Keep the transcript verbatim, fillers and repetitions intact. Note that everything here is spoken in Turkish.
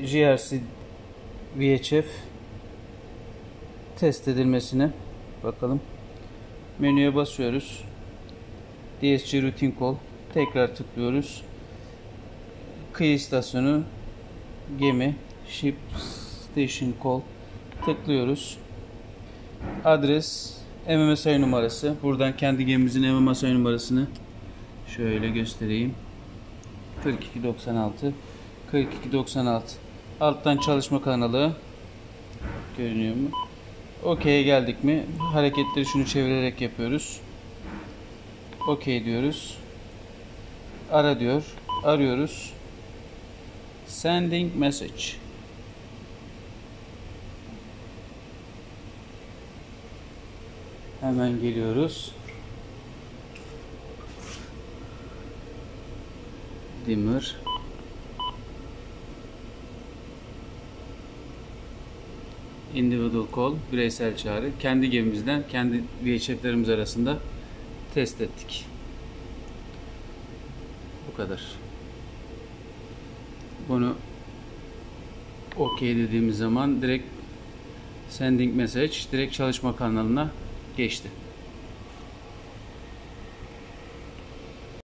G R C V H F test edilmesine bakalım. Menüye basıyoruz. D S G Routine Call. Tekrar tıklıyoruz. Kıyı istasyonu, gemi, Ship Station Call. Tıklıyoruz. Adres, M M S I numarası. Buradan kendi gemimizin M M S I numarasını şöyle göstereyim. kırk iki doksan altı kırk iki doksan altı. Alttan çalışma kanalı görünüyor mu? OK'ye geldik mi? Hareketleri şunu çevirerek yapıyoruz. OK diyoruz. Ara diyor. Arıyoruz. Sending message. Hemen geliyoruz. Dimmer. Individual call, bireysel çağrı. Kendi gemimizden, kendi V H F'lerimiz arasında test ettik. Bu kadar. Bunu OK dediğimiz zaman direkt sending message direkt çalışma kanalına geçti.